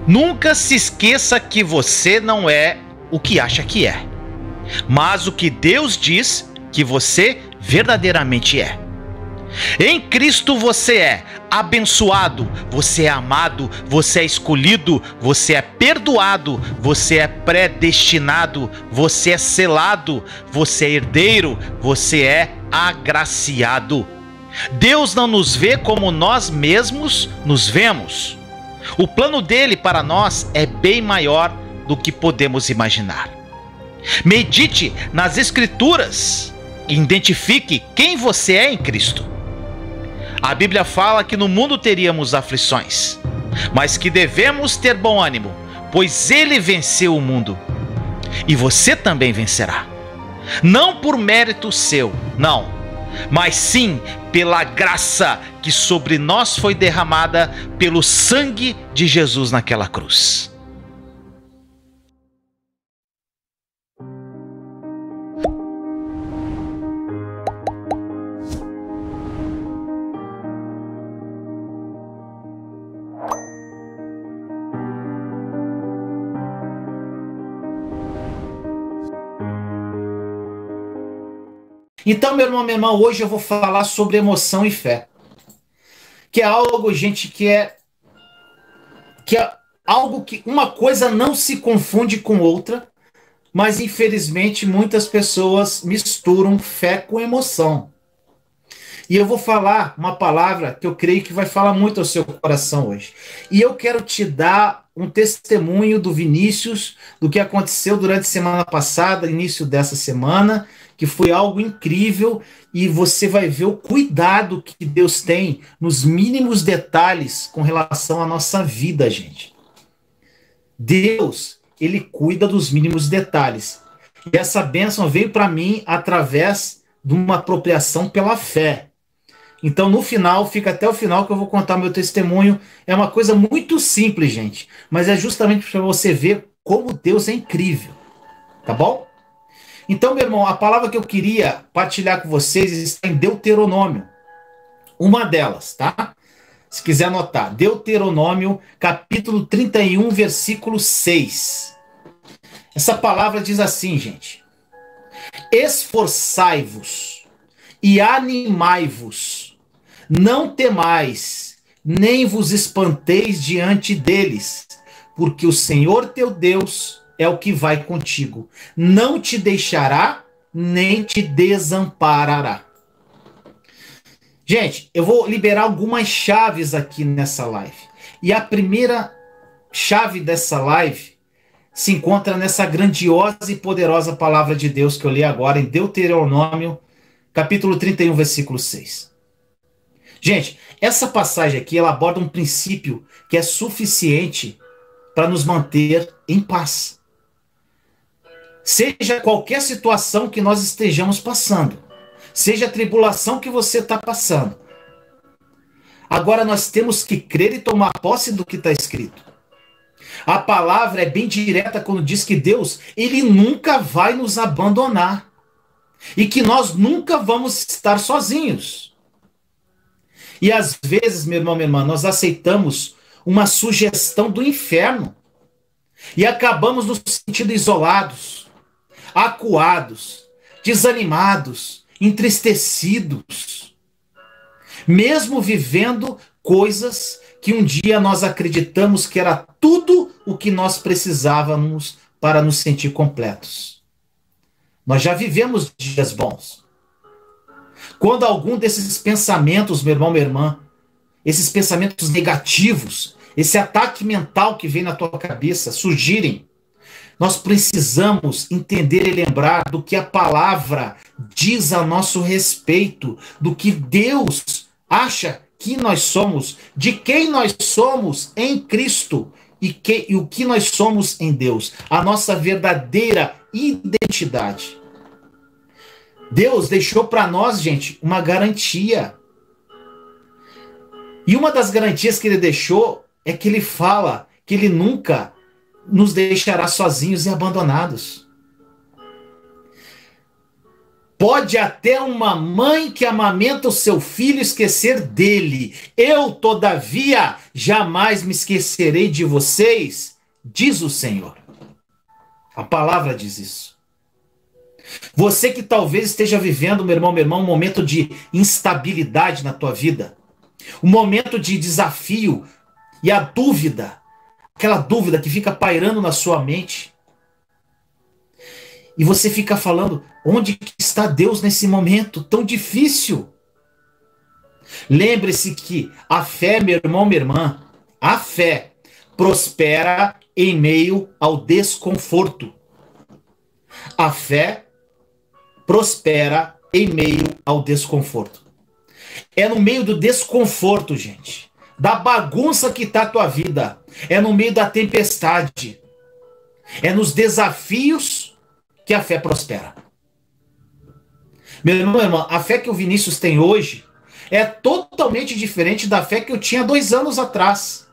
Nunca se esqueça que você não é o que acha que é, mas o que Deus diz que você verdadeiramente é. Em Cristo você é abençoado, você é amado, você é escolhido, você é perdoado, você é predestinado, você é selado, você é herdeiro, você é agraciado. Deus não nos vê como nós mesmos nos vemos. O plano dele para nós é bem maior do que podemos imaginar. Medite nas Escrituras e identifique quem você é em Cristo. A Bíblia fala que no mundo teríamos aflições, mas que devemos ter bom ânimo, pois ele venceu o mundo. E você também vencerá. Não por mérito seu, não, mas sim pela graça que sobre nós foi derramada pelo sangue de Jesus naquela cruz. Então, meu irmão, minha irmã, hoje eu vou falar sobre emoção e fé. Que é algo, gente, que é algo que uma coisa não se confunde com outra, mas infelizmente muitas pessoas misturam fé com emoção. E eu vou falar uma palavra que eu creio que vai falar muito ao seu coração hoje. E eu quero te dar um testemunho do Vinícius, do que aconteceu durante a semana passada, início dessa semana, que foi algo incrível, e você vai ver o cuidado que Deus tem nos mínimos detalhes com relação à nossa vida, gente. Deus, ele cuida dos mínimos detalhes. E essa bênção veio para mim através de uma apropriação pela fé. Então, no final, fica até o final que eu vou contar meu testemunho. É uma coisa muito simples, gente, mas é justamente para você ver como Deus é incrível, tá bom? Então, meu irmão, a palavra que eu queria partilhar com vocês está em Deuteronômio. Uma delas, tá? Se quiser anotar, Deuteronômio, capítulo 31, versículo 6. Essa palavra diz assim, gente: esforçai-vos e animai-vos, não temais, nem vos espanteis diante deles, porque o Senhor teu Deus é o que vai contigo, não te deixará, nem te desamparará. Gente, eu vou liberar algumas chaves aqui nessa live. E a primeira chave dessa live se encontra nessa grandiosa e poderosa palavra de Deus que eu li agora em Deuteronômio, capítulo 31, versículo 6. Gente, essa passagem aqui ela aborda um princípio que é suficiente para nos manter em paz. Seja qualquer situação que nós estejamos passando, seja a tribulação que você está passando. Agora nós temos que crer e tomar posse do que está escrito. A palavra é bem direta quando diz que Deus, ele nunca vai nos abandonar. E que nós nunca vamos estar sozinhos. E às vezes, meu irmão, minha irmã, nós aceitamos uma sugestão do inferno. E acabamos nos sentindo isolados, acuados, desanimados, entristecidos, mesmo vivendo coisas que um dia nós acreditamos que era tudo o que nós precisávamos para nos sentir completos. Nós já vivemos dias bons. Quando algum desses pensamentos, meu irmão, minha irmã, esses pensamentos negativos, esse ataque mental que vem na tua cabeça surgirem, nós precisamos entender e lembrar do que a palavra diz a nosso respeito, do que Deus acha que nós somos, de quem nós somos em Cristo e o que nós somos em Deus, a nossa verdadeira identidade. Deus deixou para nós, gente, uma garantia. E uma das garantias que ele deixou é que ele fala que ele nunca nos deixará sozinhos e abandonados. Pode até uma mãe que amamenta o seu filho esquecer dele. Eu, todavia, jamais me esquecerei de vocês, diz o Senhor. A palavra diz isso. Você que talvez esteja vivendo, meu irmão, um momento de instabilidade na tua vida, um momento de desafio e a dúvida, aquela dúvida que fica pairando na sua mente, e você fica falando, onde que está Deus nesse momento tão difícil? Lembre-se que a fé, meu irmão, minha irmã, a fé prospera em meio ao desconforto. A fé prospera em meio ao desconforto. É no meio do desconforto, gente, da bagunça que está a tua vida, é no meio da tempestade, é nos desafios que a fé prospera. Meu irmão, minha irmã, a fé que o Vinícius tem hoje é totalmente diferente da fé que eu tinha 2 anos atrás.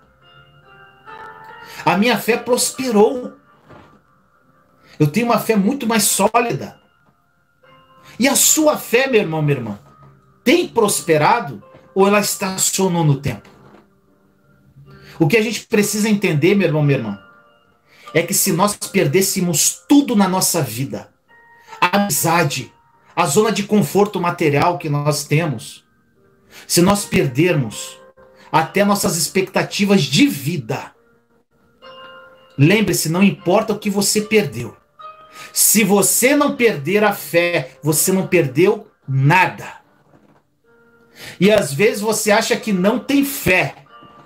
A minha fé prosperou. Eu tenho uma fé muito mais sólida. E a sua fé, meu irmão, minha irmã, tem prosperado ou ela estacionou no tempo? O que a gente precisa entender, meu irmão, minha irmã, é que se nós perdêssemos tudo na nossa vida, a amizade, a zona de conforto material que nós temos, se nós perdermos até nossas expectativas de vida, lembre-se, não importa o que você perdeu. Se você não perder a fé, você não perdeu nada. E às vezes você acha que não tem fé,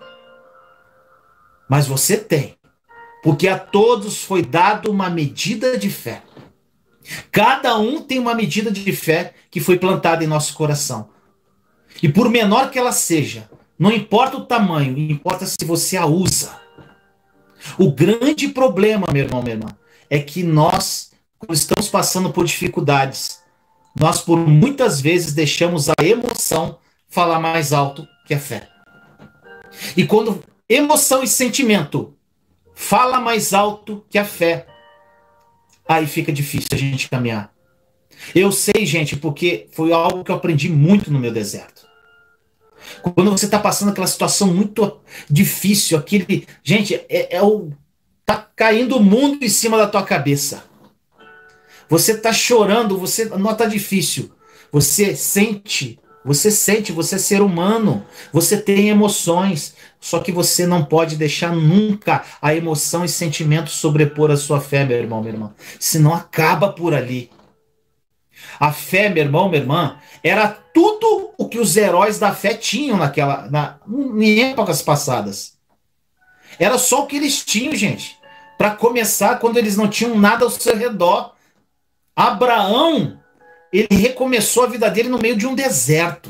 mas você tem. Porque a todos foi dado uma medida de fé. Cada um tem uma medida de fé que foi plantada em nosso coração. E por menor que ela seja, não importa o tamanho, importa se você a usa. O grande problema, meu irmão, minha irmã, é que nós, quando estamos passando por dificuldades, nós por muitas vezes deixamos a emoção falar mais alto que a fé. E quando emoção e sentimento fala mais alto que a fé, aí fica difícil a gente caminhar. Eu sei, gente, porque foi algo que eu aprendi muito no meu deserto. Quando você está passando aquela situação muito difícil, aquele... Gente, tá caindo o mundo em cima da tua cabeça. Você está chorando, não está difícil. Você sente, você é ser humano, você tem emoções, só que você não pode deixar nunca a emoção e sentimento sobrepor a sua fé, meu irmão, minha irmã. Senão acaba por ali. A fé, meu irmão, minha irmã, era tudo o que os heróis da fé tinham em épocas passadas. Era só o que eles tinham, gente. Para começar, quando eles não tinham nada ao seu redor. Abraão, ele recomeçou a vida dele no meio de um deserto.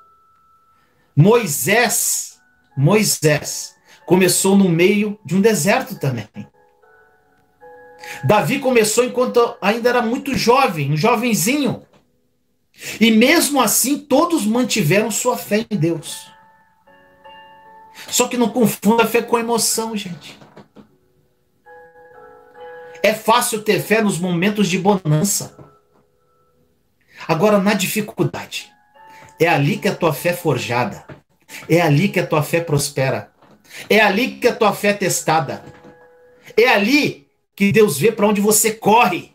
Moisés começou no meio de um deserto também. Davi começou enquanto ainda era muito jovem, um jovenzinho. E mesmo assim, todos mantiveram sua fé em Deus. Só que não confunda a fé com a emoção, gente. É fácil ter fé nos momentos de bonança. Agora, na dificuldade, é ali que a tua fé é forjada. É ali que a tua fé prospera. É ali que a tua fé é testada. É ali que Deus vê para onde você corre.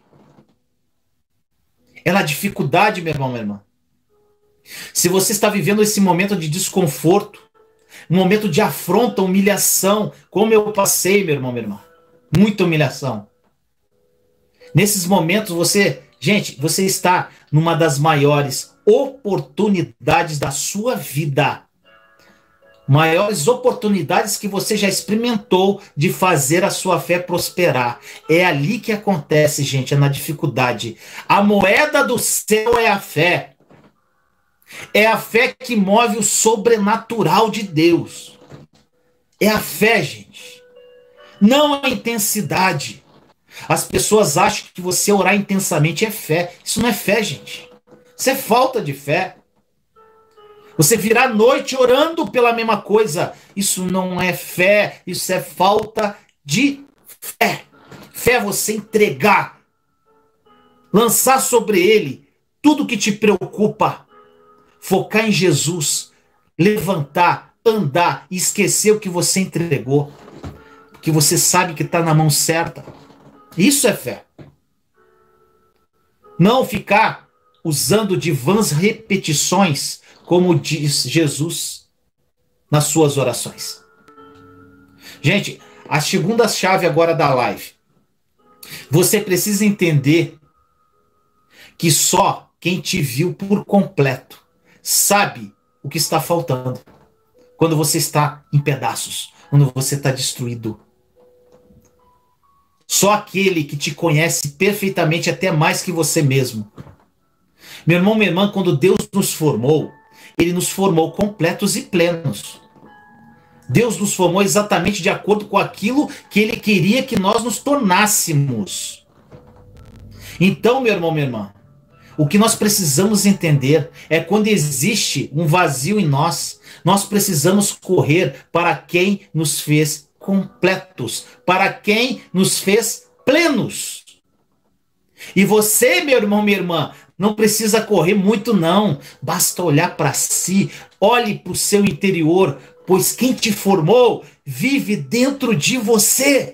É na dificuldade, meu irmão, minha irmã. Se você está vivendo esse momento de desconforto, um momento de afronta, humilhação, como eu passei, meu irmão, minha irmã. Muita humilhação. Nesses momentos você está numa das maiores oportunidades da sua vida. Maiores oportunidades que você já experimentou de fazer a sua fé prosperar. É ali que acontece, gente, é na dificuldade. A moeda do céu é a fé. É a fé que move o sobrenatural de Deus. É a fé, gente. Não a intensidade. As pessoas acham que você orar intensamente é fé. Isso não é fé, gente. Isso é falta de fé. Você virar a noite orando pela mesma coisa. Isso não é fé. Isso é falta de fé. Fé é você entregar. Lançar sobre ele tudo que te preocupa, focar em Jesus, levantar, andar e esquecer o que você entregou, porque você sabe que está na mão certa. Isso é fé. Não ficar usando de vãs repetições, como diz Jesus nas suas orações. Gente, a segunda chave agora da live. Você precisa entender que só quem te viu por completo sabe o que está faltando. Quando você está em pedaços, quando você está destruído. Só aquele que te conhece perfeitamente, até mais que você mesmo. Meu irmão, minha irmã, quando Deus nos formou, Ele nos formou completos e plenos. Deus nos formou exatamente de acordo com aquilo que Ele queria que nós nos tornássemos. Então, meu irmão, minha irmã, o que nós precisamos entender é quando existe um vazio em nós, nós precisamos correr para quem nos fez completos, para quem nos fez plenos. E você, meu irmão, minha irmã, não precisa correr muito não, basta olhar para si, olhe para o seu interior, pois quem te formou vive dentro de você.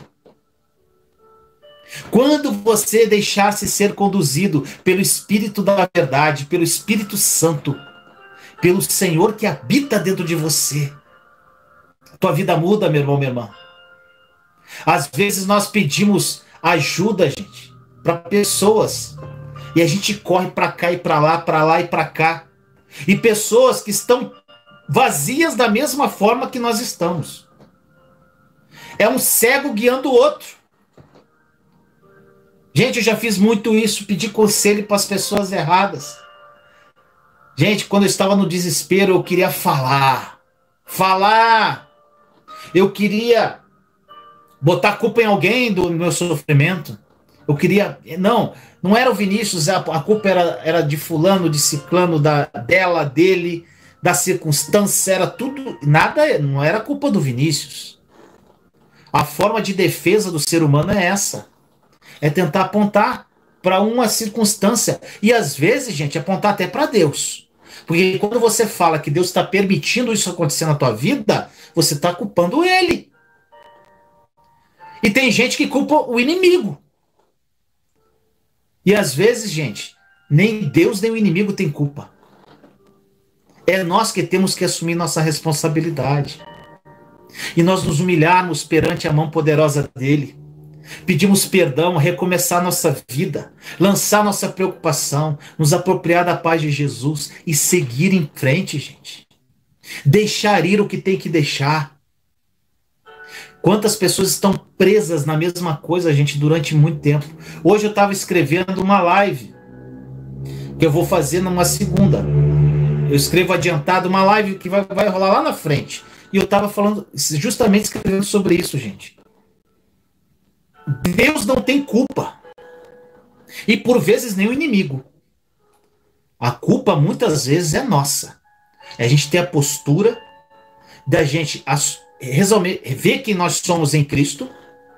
Quando você deixar-se ser conduzido pelo Espírito da verdade, pelo Espírito Santo, pelo Senhor que habita dentro de você, tua vida muda, meu irmão, minha irmã. Às vezes nós pedimos ajuda, gente, para pessoas, e a gente corre para cá e para lá e para cá. E pessoas que estão vazias da mesma forma que nós estamos. É um cego guiando o outro. Gente, eu já fiz muito isso, pedir conselho para as pessoas erradas. Gente, quando eu estava no desespero, eu queria falar. Eu queria botar a culpa em alguém do meu sofrimento. Eu queria... Não era o Vinícius, a culpa era de fulano, de ciclano, dela, dele, da circunstância, era tudo... Nada, não era culpa do Vinícius. A forma de defesa do ser humano é essa. É tentar apontar para uma circunstância. E às vezes, gente, apontar até para Deus. Porque quando você fala que Deus está permitindo isso acontecer na tua vida, você está culpando Ele. E tem gente que culpa o inimigo. E às vezes, gente, nem Deus nem o inimigo tem culpa. É nós que temos que assumir nossa responsabilidade. E nós nos humilharmos perante a mão poderosa dele. Pedimos perdão, recomeçar nossa vida, lançar nossa preocupação, nos apropriar da paz de Jesus e seguir em frente, gente. Deixar ir o que tem que deixar. Quantas pessoas estão presas na mesma coisa, gente, durante muito tempo. Hoje eu estava escrevendo uma live que eu vou fazer numa segunda. Eu escrevo adiantado uma live que vai rolar lá na frente. E eu estava falando, justamente escrevendo sobre isso, gente. Deus não tem culpa. E por vezes nem o inimigo. A culpa muitas vezes é nossa. É a gente ter a postura da gente ver que nós somos em Cristo,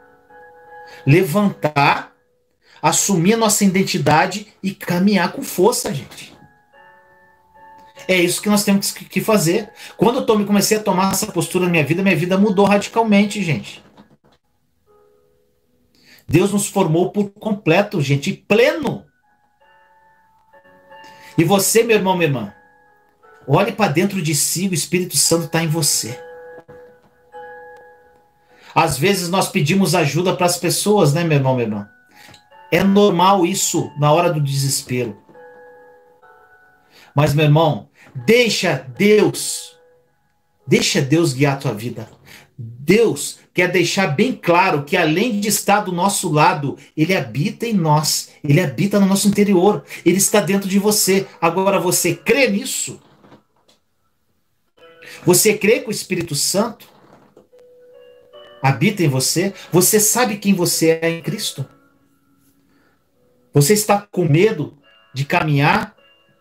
levantar, assumir a nossa identidade e caminhar com força, gente. É isso que nós temos que fazer. Quando eu comecei a tomar essa postura na minha vida mudou radicalmente, gente. Deus nos formou por completo, gente, pleno. E você, meu irmão, minha irmã, olhe para dentro de si, o Espírito Santo está em você. Às vezes nós pedimos ajuda para as pessoas, né, meu irmão, minha irmã? É normal isso na hora do desespero. Mas, meu irmão, deixa Deus guiar a tua vida. Deus quer deixar bem claro que além de estar do nosso lado, Ele habita em nós, Ele habita no nosso interior, Ele está dentro de você. Agora você crê nisso? Você crê que o Espírito Santo habita em você? Você sabe quem você é em Cristo? Você está com medo de caminhar?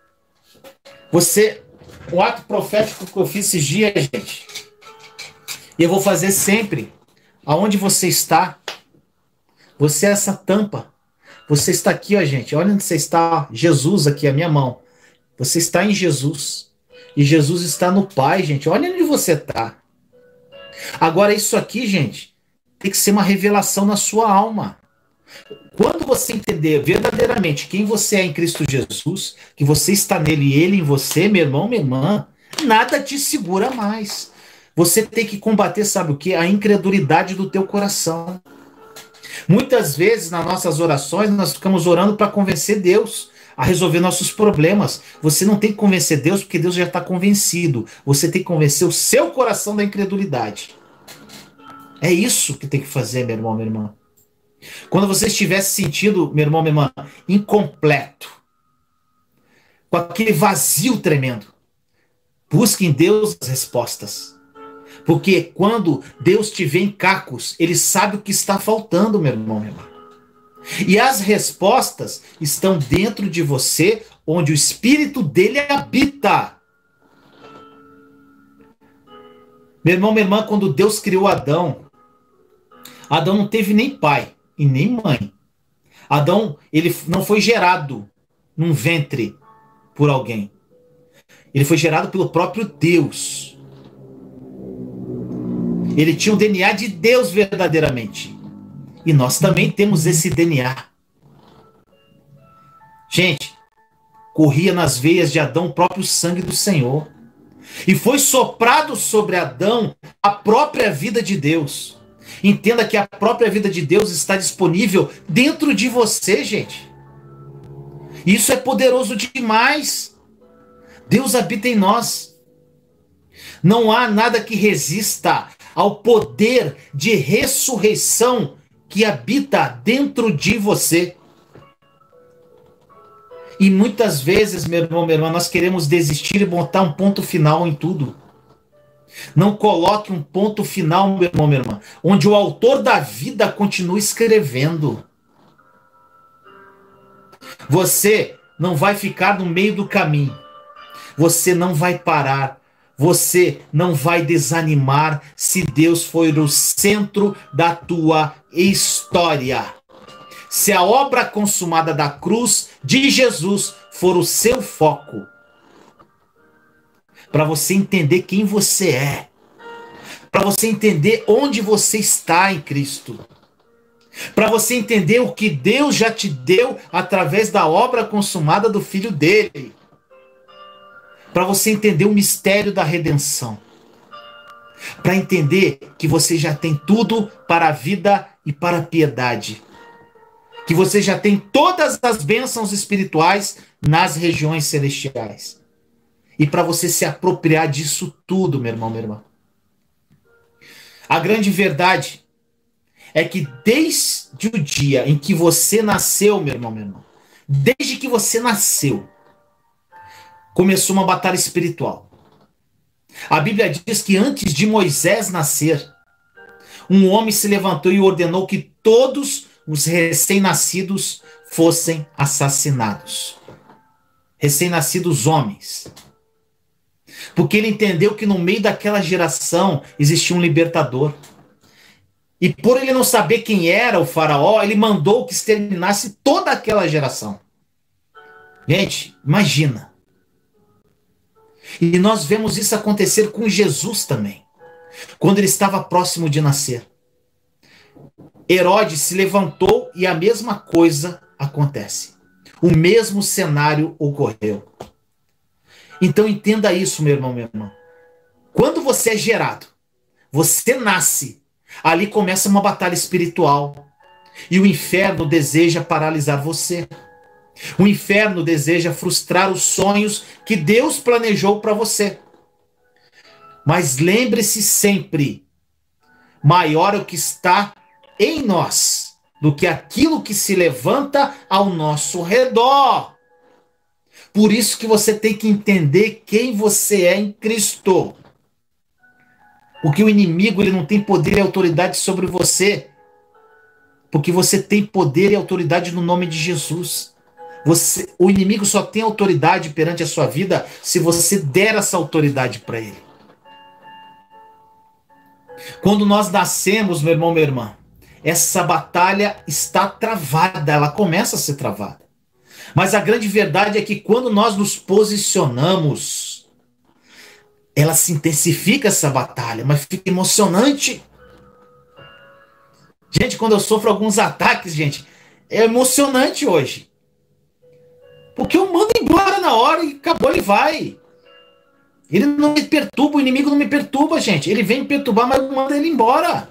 O ato profético que eu fiz esses dias, gente, e eu vou fazer sempre, aonde você está, você é essa tampa, Você está aqui, ó, gente. Olha onde você está. Jesus aqui, a minha mão. Você está em Jesus. E Jesus está no Pai, gente. Olha onde você está. Agora, isso aqui, gente, tem que ser uma revelação na sua alma. Quando você entender verdadeiramente quem você é em Cristo Jesus, que você está nele e ele em você, meu irmão, minha irmã, nada te segura mais. Você tem que combater, sabe o que? A incredulidade do teu coração. Muitas vezes, nas nossas orações, nós ficamos orando para convencer Deus a resolver nossos problemas. Você não tem que convencer Deus, porque Deus já está convencido. Você tem que convencer o seu coração da incredulidade. É isso que tem que fazer, meu irmão, minha irmã. Quando você estiver se sentindo, meu irmão, minha irmã, incompleto, com aquele vazio tremendo, busque em Deus as respostas. Porque quando Deus te vê em cacos, Ele sabe o que está faltando, meu irmão, minha irmã. E as respostas estão dentro de você, onde o Espírito dele habita. Meu irmão, minha irmã, quando Deus criou Adão, Adão não teve nem pai e nem mãe. Adão, ele não foi gerado num ventre por alguém. Ele foi gerado pelo próprio Deus. Ele tinha o DNA de Deus verdadeiramente. E nós também temos esse DNA. Gente, corria nas veias de Adão o próprio sangue do Senhor. E foi soprado sobre Adão a própria vida de Deus. Entenda que a própria vida de Deus está disponível dentro de você, gente. Isso é poderoso demais. Deus habita em nós. Não há nada que resista ao poder de ressurreição que habita dentro de você. E muitas vezes, meu irmão, minha irmã, nós queremos desistir e botar um ponto final em tudo. Não coloque um ponto final, meu irmão, minha irmã, onde o autor da vida continua escrevendo. Você não vai ficar no meio do caminho. Você não vai parar. Você não vai desanimar se Deus for o centro da tua história. Se a obra consumada da cruz de Jesus for o seu foco, para você entender quem você é, para você entender onde você está em Cristo, para você entender o que Deus já te deu através da obra consumada do Filho dele, para você entender o mistério da redenção, para entender que você já tem tudo para a vida e para a piedade, que você já tem todas as bênçãos espirituais nas regiões celestiais. E para você se apropriar disso tudo, meu irmão, minha irmã. A grande verdade é que desde o dia em que você nasceu, meu irmão, minha irmã, desde que você nasceu, começou uma batalha espiritual. A Bíblia diz que antes de Moisés nascer, um homem se levantou e ordenou que todos os recém-nascidos fossem assassinados. Recém-nascidos homens. Porque ele entendeu que no meio daquela geração existia um libertador. E por ele não saber quem era o faraó, ele mandou que exterminasse toda aquela geração. Gente, imagina. E nós vemos isso acontecer com Jesus também, quando ele estava próximo de nascer. Herodes se levantou e a mesma coisa acontece. O mesmo cenário ocorreu. Então entenda isso, meu irmão, minha irmã. Quando você é gerado, você nasce, ali começa uma batalha espiritual. E o inferno deseja paralisar você. O inferno deseja frustrar os sonhos que Deus planejou para você. Mas lembre-se sempre, maior é o que está em nós do que aquilo que se levanta ao nosso redor. Por isso que você tem que entender quem você é em Cristo. Porque o inimigo ele não tem poder e autoridade sobre você. Porque você tem poder e autoridade no nome de Jesus. O inimigo só tem autoridade perante a sua vida se você der essa autoridade para ele. Quando nós nascemos, meu irmão, minha irmã, essa batalha está travada, ela começa a ser travada. Mas a grande verdade é que quando nós nos posicionamos, ela se intensifica essa batalha, mas fica emocionante. Gente, quando eu sofro alguns ataques, gente, é emocionante hoje. Porque eu mando embora na hora e acabou, ele vai. Ele não me perturba, o inimigo não me perturba, gente. Ele vem me perturbar, mas eu mando ele embora.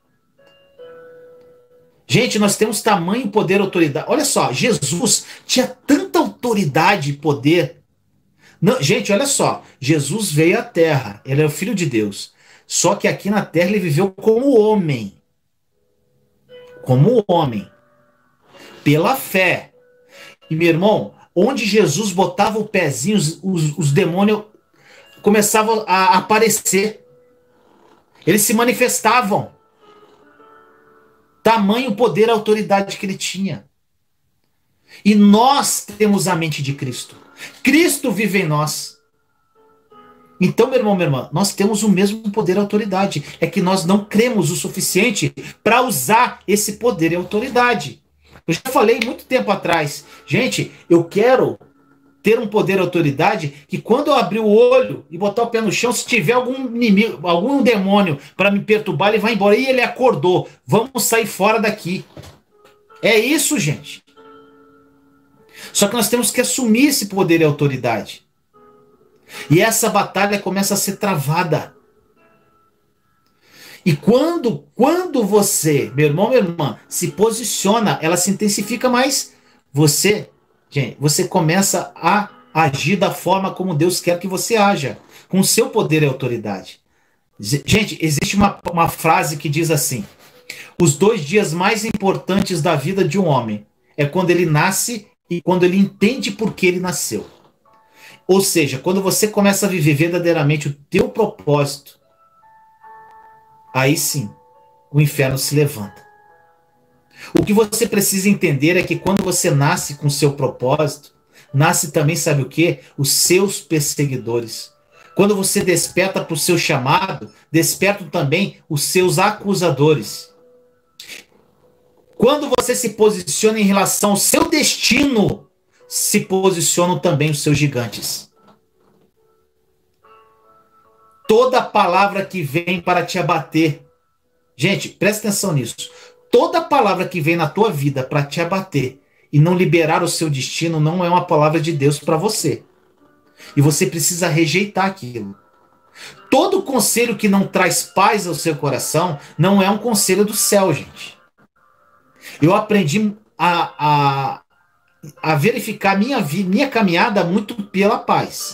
Gente, nós temos tamanho, poder, autoridade. Olha só, Jesus tinha tanta autoridade e poder. Não, gente, olha só. Jesus veio à Terra. Ele é o Filho de Deus. Só que aqui na Terra ele viveu como homem. Como homem. Pela fé. E, meu irmão, onde Jesus botava o pezinho, os demônios começavam a aparecer. Eles se manifestavam. Tamanho, poder, autoridade que ele tinha. E nós temos a mente de Cristo. Cristo vive em nós. Então, meu irmão, minha irmã, nós temos o mesmo poder e autoridade. É que nós não cremos o suficiente para usar esse poder e autoridade. Eu já falei muito tempo atrás. Gente, eu quero ter um poder e autoridade que quando eu abrir o olho e botar o pé no chão, se tiver algum inimigo, algum demônio para me perturbar, ele vai embora. E ele acordou. Vamos sair fora daqui. É isso, gente. Só que nós temos que assumir esse poder e autoridade. E essa batalha começa a ser travada. E quando você, meu irmão, minha irmã, se posiciona, ela se intensifica mais. Gente, você começa a agir da forma como Deus quer que você haja, com o seu poder e autoridade. Gente, existe uma frase que diz assim: os 2 dias mais importantes da vida de um homem é quando ele nasce e quando ele entende por que ele nasceu. Ou seja, quando você começa a viver verdadeiramente o teu propósito, aí sim, o inferno se levanta. O que você precisa entender é que quando você nasce com o seu propósito, nasce também, sabe o quê? Os seus perseguidores. Quando você desperta para o seu chamado, despertam também os seus acusadores. Quando você se posiciona em relação ao seu destino, se posicionam também os seus gigantes. Toda palavra que vem para te abater, gente, presta atenção nisso. Toda palavra que vem na tua vida para te abater e não liberar o seu destino não é uma palavra de Deus para você. E você precisa rejeitar aquilo. Todo conselho que não traz paz ao seu coração não é um conselho do céu, gente. Eu aprendi a verificar minha caminhada muito pela paz.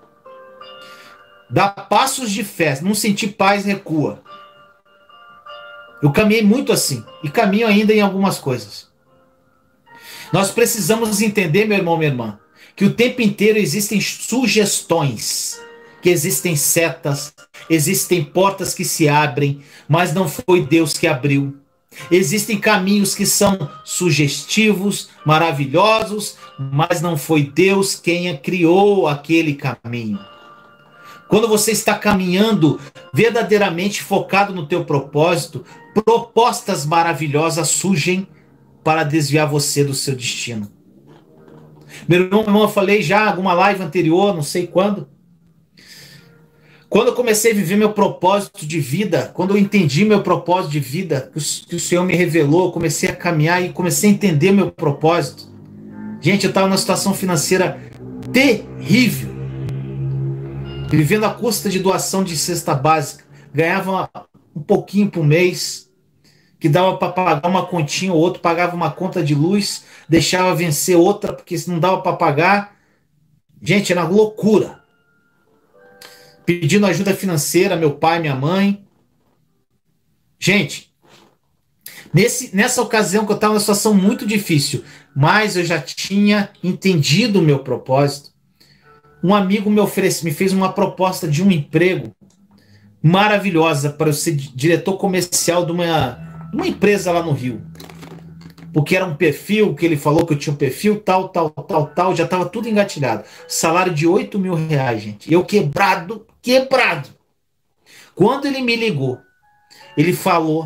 Dá passos de fé, não sentir paz, recua. Eu caminhei muito assim, e caminho ainda em algumas coisas. Nós precisamos entender, meu irmão, minha irmã, que o tempo inteiro existem sugestões, que existem setas, existem portas que se abrem, mas não foi Deus que abriu. Existem caminhos que são sugestivos, maravilhosos, mas não foi Deus quem criou aquele caminho. Quando você está caminhando verdadeiramente focado no teu propósito, propostas maravilhosas surgem para desviar você do seu destino. Meu irmão, eu falei já em alguma live anterior, não sei quando. Quando eu comecei a viver meu propósito de vida, quando eu entendi meu propósito de vida, que o Senhor me revelou, eu comecei a caminhar e comecei a entender meu propósito. Gente, eu estava numa situação financeira terrível. Vivendo à custa de doação de cesta básica. Ganhava um pouquinho por mês, que dava para pagar uma continha ou outra, pagava uma conta de luz, deixava vencer outra, porque se não dava para pagar. Gente, era loucura. Pedindo ajuda financeira, meu pai, minha mãe. Gente, nessa ocasião que eu estava numa situação muito difícil, mas eu já tinha entendido o meu propósito. Um amigo me fez uma proposta de um emprego maravilhosa para eu ser diretor comercial de uma empresa lá no Rio. Porque era um perfil, que ele falou que eu tinha um perfil, tal, já estava tudo engatilhado. Salário de R$8.000, gente. Eu quebrado. Quando ele me ligou, ele falou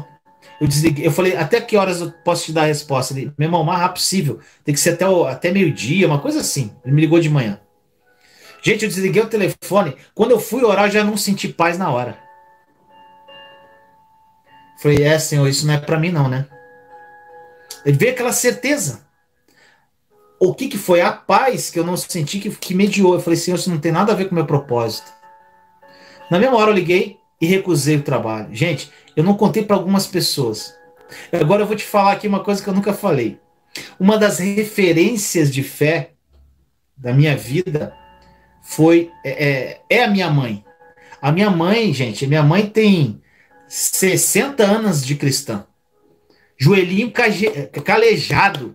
Eu desliguei, eu falei, até que horas eu posso te dar a resposta? Ele, meu irmão, o mais rápido possível. Tem que ser até meio-dia, uma coisa assim. Ele me ligou de manhã. Gente, eu desliguei o telefone. Quando eu fui orar, eu já não senti paz na hora. Falei, Senhor, isso não é pra mim não, né? Ele veio aquela certeza. O que que foi? A paz que eu não senti que mediou. Eu falei, Senhor, isso não tem nada a ver com o meu propósito. Na mesma hora eu liguei e recusei o trabalho. Gente, eu não contei para algumas pessoas. Agora eu vou te falar aqui uma coisa que eu nunca falei. Uma das referências de fé da minha vida é a minha mãe. A minha mãe, gente, minha mãe tem 60 anos de cristã. Joelhinho calejado.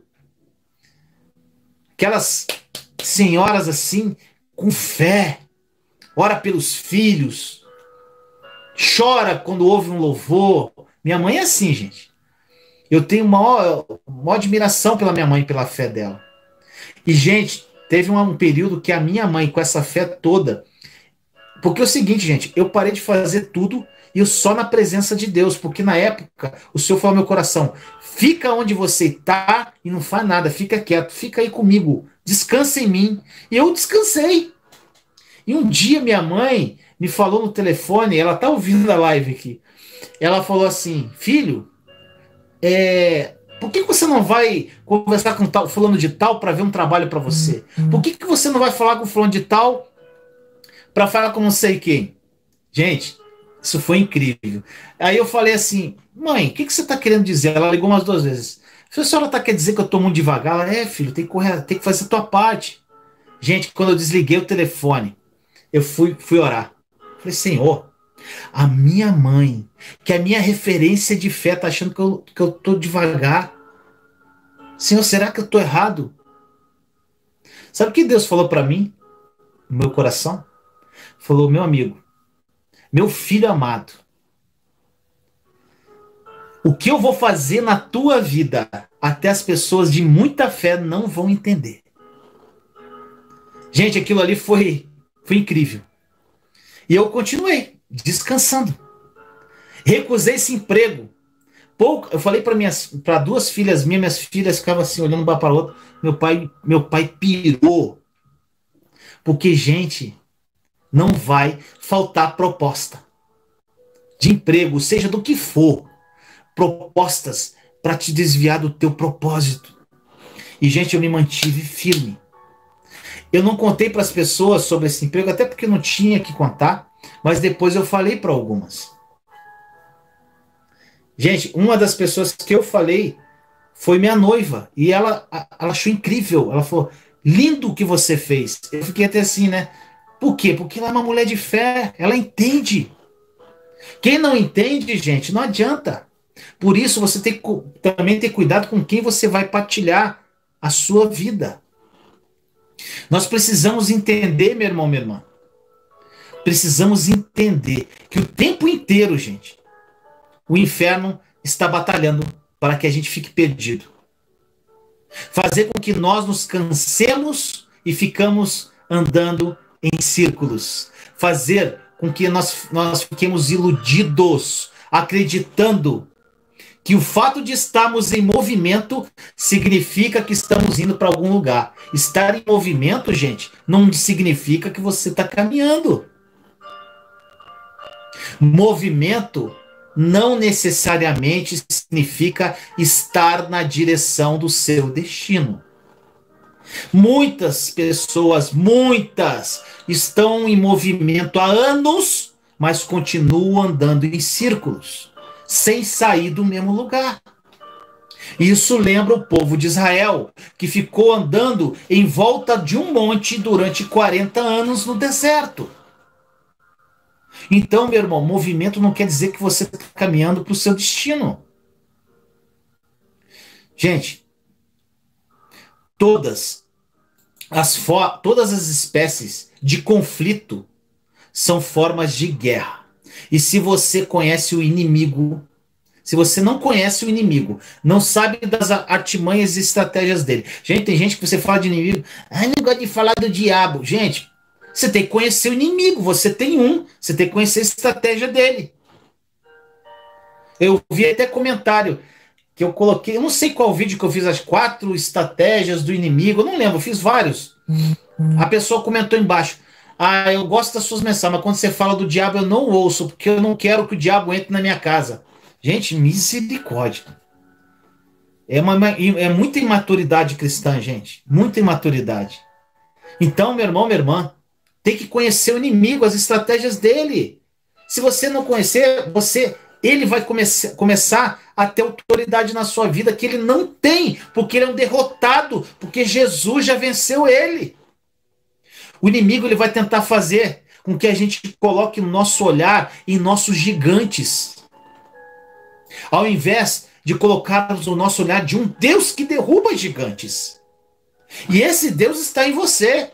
Aquelas senhoras assim, com fé. Ora pelos filhos. Chora quando ouve um louvor. Minha mãe é assim, gente. Eu tenho maior admiração pela minha mãe, pela fé dela. E, gente, teve um período que a minha mãe, com essa fé toda. Porque é o seguinte, gente, eu parei de fazer tudo e eu só na presença de Deus. Porque na época, o Senhor falou ao meu coração: fica onde você está e não faz nada, fica quieto, fica aí comigo, descansa em mim. E eu descansei. E um dia minha mãe me falou no telefone, ela tá ouvindo a live aqui. Ela falou assim: filho, por que você não vai conversar com tal fulano de tal para ver um trabalho para você? Por que você não vai falar com fulano de tal para falar com não sei quem? Gente, isso foi incrível. Aí eu falei assim: mãe, o que você está querendo dizer? Ela ligou umas 2 vezes. A senhora tá quer dizer que eu tô muito devagar? Ela, filho, tem que correr, tem que fazer a tua parte. Gente, quando eu desliguei o telefone, eu fui orar. Falei, Senhor, a minha mãe, que é a minha referência de fé, tá achando que eu tô devagar. Senhor, será que eu tô errado? Sabe o que Deus falou para mim, no meu coração? Falou, meu amigo, meu filho amado, o que eu vou fazer na tua vida, até as pessoas de muita fé não vão entender. Gente, aquilo ali foi incrível. E eu continuei descansando. Recusei esse emprego. Eu falei para 2 filhas minhas filhas ficavam assim olhando uma para a outra. Meu pai pirou. Porque, gente, não vai faltar proposta de emprego, seja do que for, propostas para te desviar do teu propósito. E, gente, eu me mantive firme. Eu não contei para as pessoas sobre esse emprego, até porque não tinha que contar, mas depois eu falei para algumas. Gente, uma das pessoas que eu falei foi minha noiva, e ela achou incrível. Ela falou, lindo o que você fez. Eu fiquei até assim, né? Por quê? Porque ela é uma mulher de fé, ela entende. Quem não entende, gente, não adianta. Por isso você tem que também ter cuidado com quem você vai partilhar a sua vida. Nós precisamos entender, meu irmão, minha irmã. Precisamos entender que o tempo inteiro, gente, o inferno está batalhando para que a gente fique perdido. Fazer com que nós nos cansemos e ficamos andando em círculos. Fazer com que nós fiquemos iludidos, acreditando que o fato de estarmos em movimento significa que estamos indo para algum lugar. Estar em movimento, gente, não significa que você está caminhando. Movimento não necessariamente significa estar na direção do seu destino. Muitas pessoas, estão em movimento há anos, mas continuam andando em círculos, sem sair do mesmo lugar. Isso lembra o povo de Israel, que ficou andando em volta de um monte durante 40 anos no deserto. Então, meu irmão, movimento não quer dizer que você está caminhando para o seu destino. Gente, todas as espécies de conflito são formas de guerra. E se você conhece o inimigo, se você não conhece o inimigo, não sabe das artimanhas e estratégias dele. Gente, tem gente que você fala de inimigo, não gosta de falar do diabo. Gente, você tem que conhecer o inimigo, você tem que conhecer a estratégia dele. Eu vi até comentário que eu coloquei, eu não sei qual vídeo que eu fiz, as 4 estratégias do inimigo, eu não lembro, eu fiz vários. A pessoa comentou embaixo: ah, eu gosto das suas mensagens, mas quando você fala do diabo eu não ouço, porque eu não quero que o diabo entre na minha casa. Gente, misericórdia. É muita imaturidade cristã, gente. Muita imaturidade. Então, meu irmão, minha irmã, tem que conhecer o inimigo, as estratégias dele. Se você não conhecer, ele vai começar a ter autoridade na sua vida que ele não tem, porque ele é um derrotado, porque Jesus já venceu ele. O inimigo ele vai tentar fazer com que a gente coloque o nosso olhar em nossos gigantes, ao invés de colocarmos o nosso olhar de um Deus que derruba gigantes. E esse Deus está em você.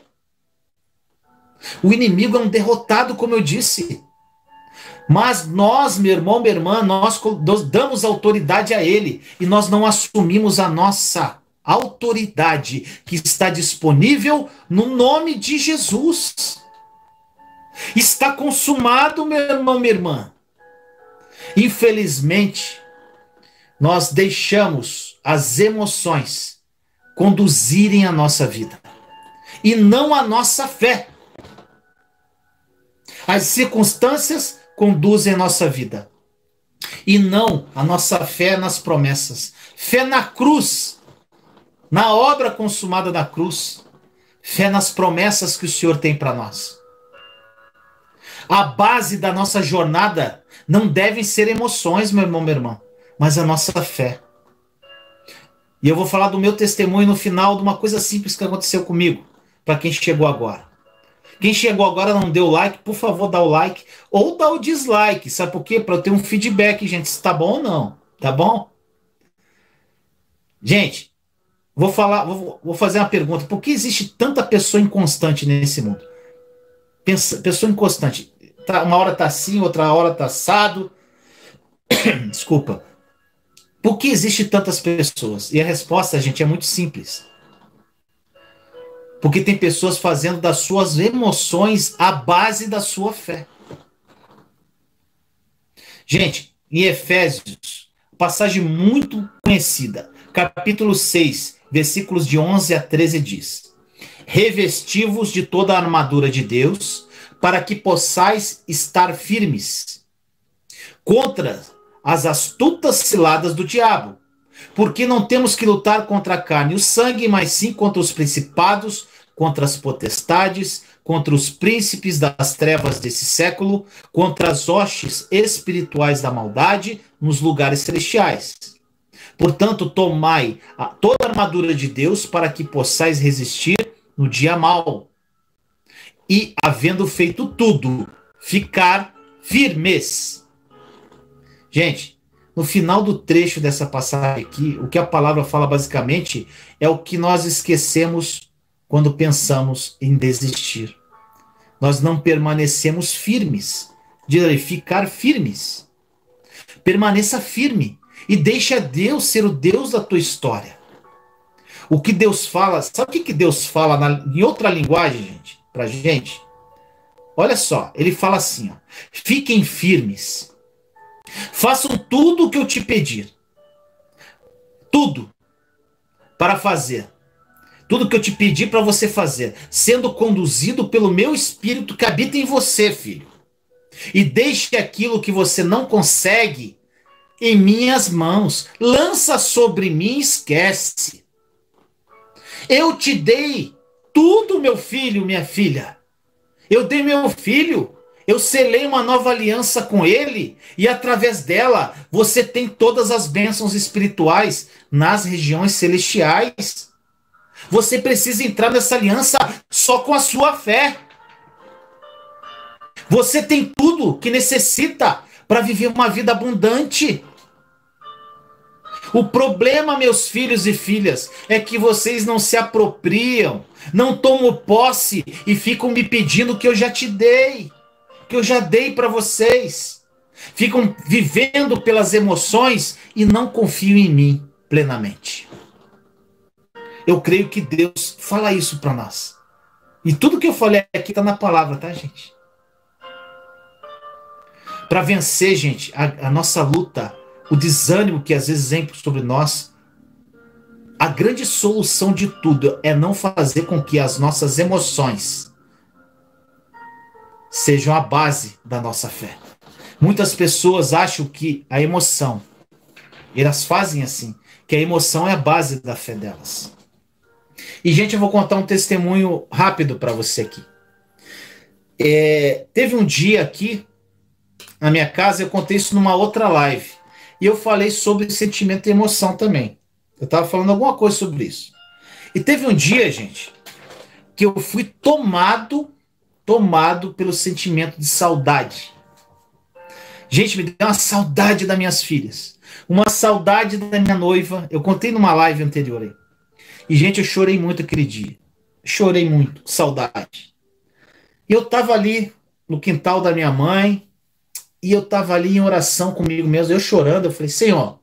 O inimigo é um derrotado, como eu disse. Mas nós, meu irmão, minha irmã, nós damos autoridade a ele e nós não assumimos a nossa autoridade que está disponível no nome de Jesus. Está consumado, meu irmão, minha irmã. Infelizmente, nós deixamos as emoções conduzirem a nossa vida e não a nossa fé. As circunstâncias conduzem a nossa vida e não a nossa fé nas promessas. Fé na cruz, na obra consumada da cruz. Fé nas promessas que o Senhor tem para nós. A base da nossa jornada não devem ser emoções, meu irmão, minha irmã, mas a nossa fé. E eu vou falar do meu testemunho no final de uma coisa simples que aconteceu comigo, para quem chegou agora. Quem chegou agora não deu like, por favor, dá o like ou dá o dislike. Sabe por quê? Para eu ter um feedback, gente, se tá bom ou não. Tá bom? Gente, vou fazer uma pergunta. Por que existe tanta pessoa inconstante nesse mundo? Pessoa inconstante. Uma hora tá assim, outra hora tá assado. Desculpa. Por que existe tantas pessoas? E a resposta, gente, é muito simples. Porque tem pessoas fazendo das suas emoções a base da sua fé. Gente, em Efésios, passagem muito conhecida, capítulo 6, versículos de 11 a 13 diz: revesti-vos de toda a armadura de Deus, para que possais estar firmes contra as astutas ciladas do diabo. Porque não temos que lutar contra a carne e o sangue, mas sim contra os principados, contra as potestades, contra os príncipes das trevas desse século, contra as hostes espirituais da maldade nos lugares celestiais. Portanto, tomai toda a armadura de Deus para que possais resistir no dia mau. E, havendo feito tudo, ficar firmes. Gente, no final do trecho dessa passagem aqui, o que a palavra fala basicamente é o que nós esquecemos quando pensamos em desistir. Nós não permanecemos firmes. Diz aí, ficar firmes. Permaneça firme e deixa Deus ser o Deus da tua história. O que Deus fala, sabe o que Deus fala em outra linguagem, gente? Pra gente? Olha só, ele fala assim, ó, fiquem firmes. Façam tudo o que eu te pedir. Tudo para fazer. Tudo que eu te pedi para você fazer, sendo conduzido pelo meu espírito que habita em você, filho. E deixe aquilo que você não consegue em minhas mãos. Lança sobre mim e esquece. Eu te dei tudo, meu filho, minha filha. Eu dei meu filho. Eu selei uma nova aliança com ele e através dela você tem todas as bênçãos espirituais nas regiões celestiais. Você precisa entrar nessa aliança só com a sua fé. Você tem tudo que necessita para viver uma vida abundante. O problema, meus filhos e filhas, é que vocês não se apropriam, não tomam posse e ficam me pedindo que eu já te dei, que eu já dei para vocês. Ficam vivendo pelas emoções e não confiam em mim plenamente. Eu creio que Deus fala isso para nós. E tudo que eu falei aqui está na palavra, tá, gente? Para vencer, gente, a nossa luta o desânimo que às vezes vem sobre nós, a grande solução de tudo é não fazer com que as nossas emoções sejam a base da nossa fé. Muitas pessoas acham que a emoção, elas fazem assim, que a emoção é a base da fé delas. E, gente, eu vou contar um testemunho rápido para você aqui. Teve um dia aqui na minha casa, eu contei isso numa outra live, e eu falei sobre sentimento e emoção também. Eu estava falando alguma coisa sobre isso. E teve um dia, gente, que eu fui tomado pelo sentimento de saudade. Gente, me deu uma saudade das minhas filhas, uma saudade da minha noiva. Eu contei numa live anterior aí. E, gente, eu chorei muito aquele dia. Chorei muito, saudade. E eu estava ali no quintal da minha mãe, e eu estava ali em oração comigo mesmo, eu chorando. Eu falei: Senhor,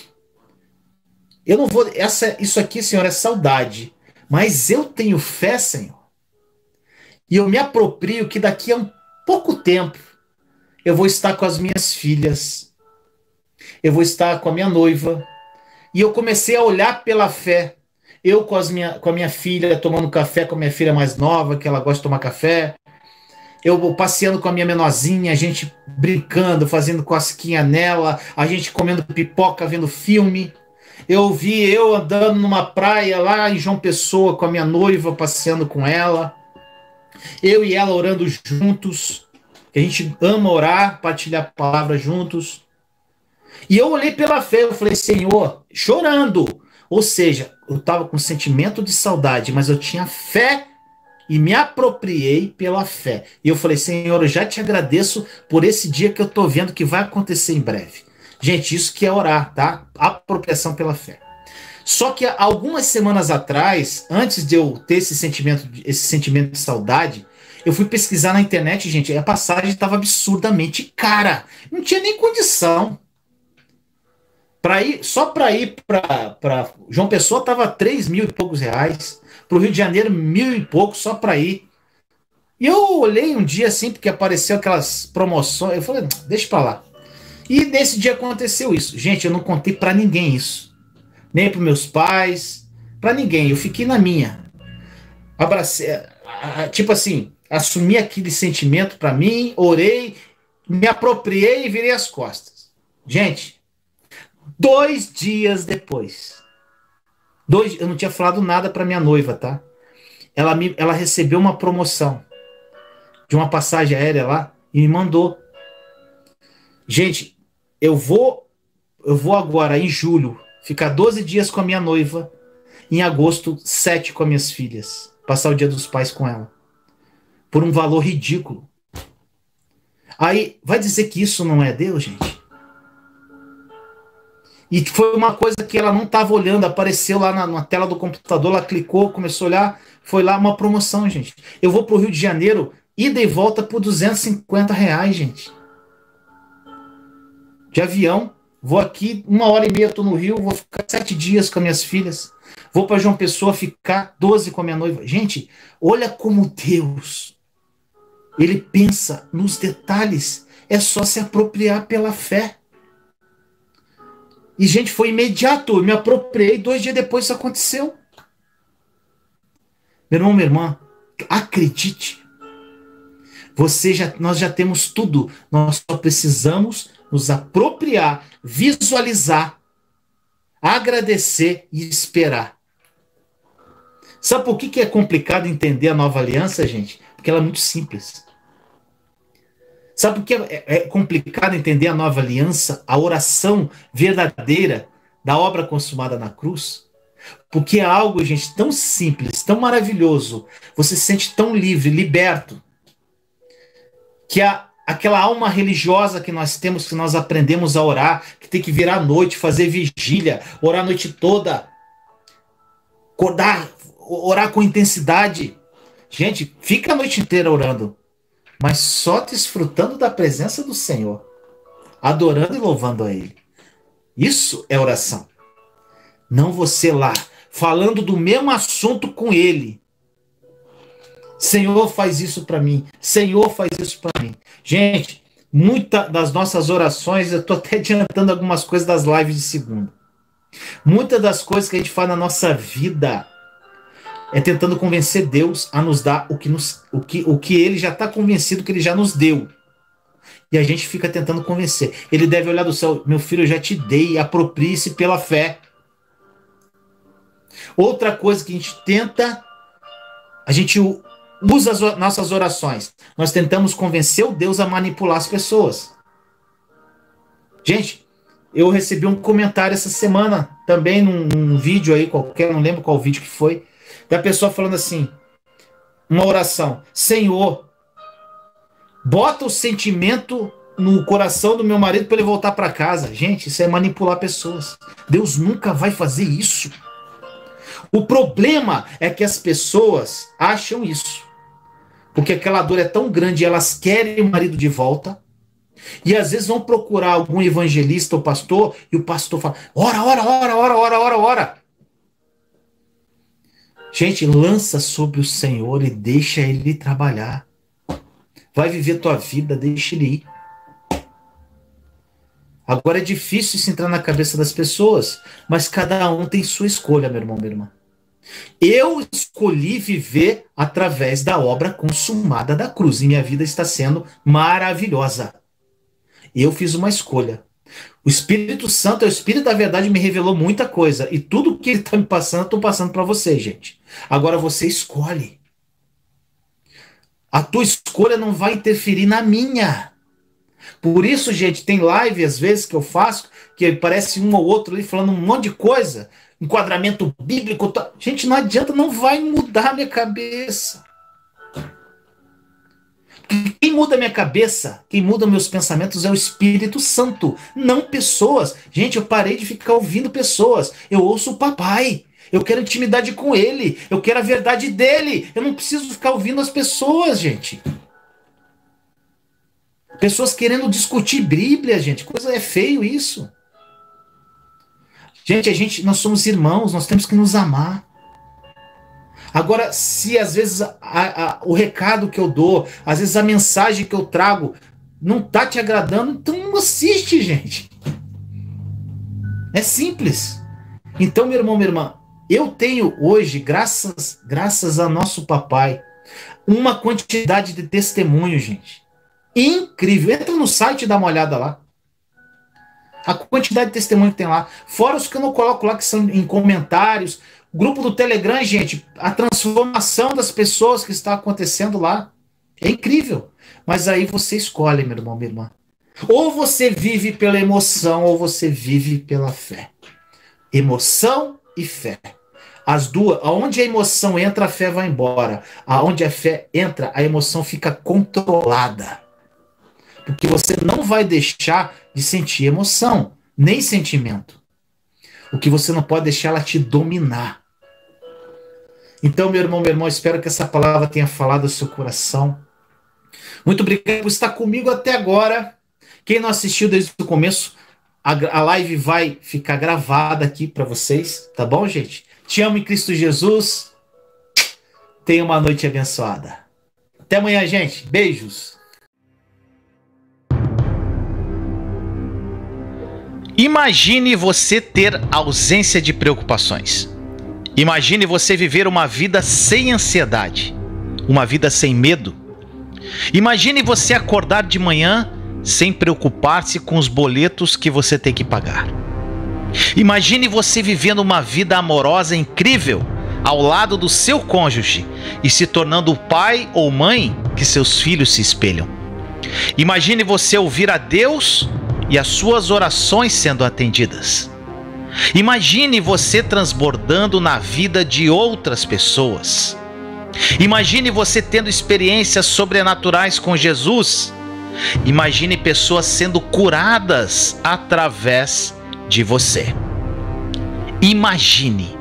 eu não vou. Isso aqui, Senhor, é saudade. Mas eu tenho fé, Senhor. E eu me aproprio que daqui a um pouco tempo eu vou estar com as minhas filhas. Eu vou estar com a minha noiva. E eu comecei a olhar pela fé. Eu com a minha filha, tomando café com a minha filha mais nova, que ela gosta de tomar café. Eu passeando com a minha menorzinha, a gente brincando, fazendo cosquinha nela, a gente comendo pipoca, vendo filme. Eu vi eu andando numa praia lá em João Pessoa com a minha noiva, passeando com ela. Eu e ela orando juntos. A gente ama orar, partilhar a palavra juntos. E eu olhei pela fé, eu falei: Senhor, chorando. Ou seja, eu estava com sentimento de saudade, mas eu tinha fé e me apropriei pela fé. E eu falei: Senhor, eu já te agradeço por esse dia que eu estou vendo que vai acontecer em breve. Gente, isso que é orar, tá? Apropriação pela fé. Só que algumas semanas atrás, antes de eu ter esse sentimento de saudade, eu fui pesquisar na internet, gente, a passagem estava absurdamente cara. Não tinha nem condição. Só para ir para João Pessoa estava 3 mil e poucos reais. Para o Rio de Janeiro, 1.000 e poucos só para ir. E eu olhei um dia assim, porque apareceu aquelas promoções. Eu falei: deixa para lá. E nesse dia aconteceu isso. Gente, eu não contei para ninguém isso. Nem para meus pais, para ninguém. Eu fiquei na minha. Abracei, tipo assim, assumi aquele sentimento para mim, orei, me apropriei e virei as costas. Gente, 2 dias depois, eu não tinha falado nada para minha noiva, tá? Ela recebeu uma promoção de uma passagem aérea lá e me mandou. Gente, eu vou agora em julho ficar 12 dias com a minha noiva, em agosto 7 com as minhas filhas, passar o Dia dos Pais com ela, por um valor ridículo. Aí vai dizer que isso não é Deus, gente? E foi uma coisa que ela não estava olhando, apareceu lá na tela do computador, ela clicou, começou a olhar, foi lá uma promoção, gente. Eu vou para o Rio de Janeiro, ida e volta por R$250, gente. De avião, vou aqui, 1h30 estou no Rio, vou ficar 7 dias com as minhas filhas. Vou para João Pessoa ficar 12 com a minha noiva. Gente, olha como Deus, ele pensa nos detalhes. É só se apropriar pela fé. E, gente, foi imediato. Eu me apropriei, 2 dias depois isso aconteceu. Meu irmão, minha irmã, acredite. Nós já temos tudo. Nós só precisamos nos apropriar, visualizar, agradecer e esperar. Sabe por que é complicado entender a nova aliança, gente? Porque ela é muito simples. Sabe por que é complicado entender a nova aliança, a oração verdadeira da obra consumada na cruz? Porque é algo, gente, tão simples, tão maravilhoso. Você se sente tão livre, liberto, que aquela alma religiosa que nós temos, que nós aprendemos a orar, que tem que virar à noite, fazer vigília, orar a noite toda, orar com intensidade. Gente, fica a noite inteira orando, mas só desfrutando da presença do Senhor, adorando e louvando a Ele. Isso é oração. Não você lá, falando do mesmo assunto com Ele. Senhor, faz isso para mim. Senhor, faz isso para mim. Gente, Muitas das nossas orações, eu estou até adiantando algumas coisas das lives de segunda. Muitas das coisas que a gente faz na nossa vida é tentando convencer Deus a nos dar o que Ele já está convencido que Ele já nos deu. E a gente fica tentando convencer. Ele deve olhar do céu: meu filho, eu já te dei, aproprie-se pela fé. Outra coisa que a gente tenta, a gente usa as nossas orações. Nós tentamos convencer o Deus a manipular as pessoas. Gente, eu recebi um comentário essa semana, também num vídeo aí qualquer, não lembro qual vídeo que foi, da pessoa falando assim, uma oração: Senhor, bota o sentimento no coração do meu marido para ele voltar para casa. Gente, isso é manipular pessoas. Deus nunca vai fazer isso. O problema é que as pessoas acham isso. Porque aquela dor é tão grande, elas querem o marido de volta. E às vezes vão procurar algum evangelista ou pastor, e o pastor fala: ora, ora, ora, ora, ora, ora, ora. Gente, lança sobre o Senhor e deixa Ele trabalhar. Vai viver tua vida, deixa Ele ir. Agora é difícil isso entrar na cabeça das pessoas, mas cada um tem sua escolha, meu irmão, minha irmã. Eu escolhi viver através da obra consumada da cruz, e minha vida está sendo maravilhosa. Eu fiz uma escolha. O Espírito Santo, o Espírito da verdade, me revelou muita coisa, e tudo que ele está me passando, eu estou passando para você, gente. Agora você escolhe. A tua escolha não vai interferir na minha. Por isso, gente, tem live às vezes que eu faço, que parece um ou outro ali falando um monte de coisa, enquadramento bíblico. Gente, não adianta, não vai mudar a minha cabeça. Quem muda a minha cabeça, quem muda meus pensamentos é o Espírito Santo, não pessoas. Gente, eu parei de ficar ouvindo pessoas. Eu ouço o papai. Eu quero intimidade com ele. Eu quero a verdade dele. Eu não preciso ficar ouvindo as pessoas, gente. Pessoas querendo discutir Bíblia, gente. Coisa é feio isso. Gente, nós somos irmãos, nós temos que nos amar. Agora, se às vezes o recado que eu dou, às vezes a mensagem que eu trago não tá te agradando, então não assiste, gente. É simples. Então, meu irmão, minha irmã, eu tenho hoje, graças a nosso papai, uma quantidade de testemunho, gente. Incrível. Entra no site e dá uma olhada lá. A quantidade de testemunho que tem lá. Fora os que eu não coloco lá, que são em comentários. Grupo do Telegram, gente, a transformação das pessoas que está acontecendo lá é incrível. Mas aí você escolhe, meu irmão, minha irmã. Ou você vive pela emoção, ou você vive pela fé. Emoção e fé. As duas, aonde a emoção entra, a fé vai embora. Aonde a fé entra, a emoção fica controlada. Porque você não vai deixar de sentir emoção, nem sentimento. O que você não pode deixar ela te dominar. Então, meu irmão, espero que essa palavra tenha falado ao seu coração. Muito obrigado por estar comigo até agora. Quem não assistiu desde o começo, a live vai ficar gravada aqui para vocês, tá bom, gente? Te amo em Cristo Jesus. Tenha uma noite abençoada. Até amanhã, gente. Beijos. Imagine você ter ausência de preocupações. Imagine você viver uma vida sem ansiedade, uma vida sem medo. Imagine você acordar de manhã sem preocupar-se com os boletos que você tem que pagar. Imagine você vivendo uma vida amorosa incrível ao lado do seu cônjuge e se tornando o pai ou mãe que seus filhos se espelham. Imagine você ouvir a Deus e as suas orações sendo atendidas. Imagine você transbordando na vida de outras pessoas. Imagine você tendo experiências sobrenaturais com Jesus. Imagine pessoas sendo curadas através de você. Imagine.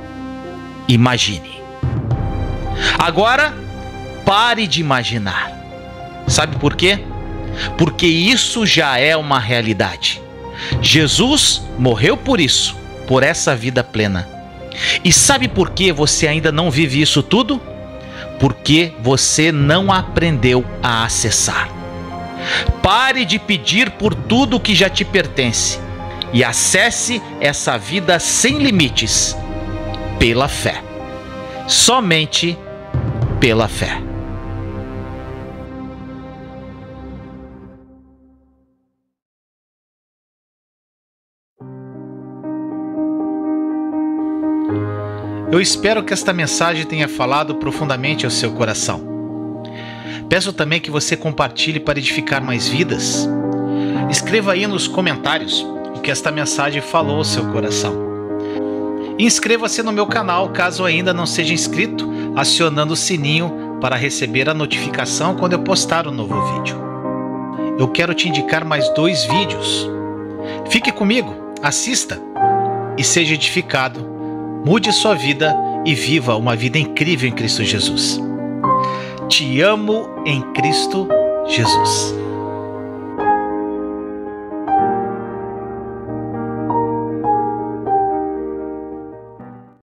Agora, pare de imaginar. Sabe por quê? Porque isso já é uma realidade. Jesus morreu por isso, por essa vida plena. E sabe por que você ainda não vive isso tudo? Porque você não aprendeu a acessar. Pare de pedir por tudo que já te pertence e acesse essa vida sem limites pela fé. Somente pela fé. Eu espero que esta mensagem tenha falado profundamente ao seu coração. Peço também que você compartilhe para edificar mais vidas. Escreva aí nos comentários o que esta mensagem falou ao seu coração. E inscreva-se no meu canal caso ainda não seja inscrito, acionando o sininho para receber a notificação quando eu postar um novo vídeo. Eu quero te indicar mais 2 vídeos. Fique comigo, assista e seja edificado. Mude sua vida e viva uma vida incrível em Cristo Jesus. Te amo em Cristo Jesus.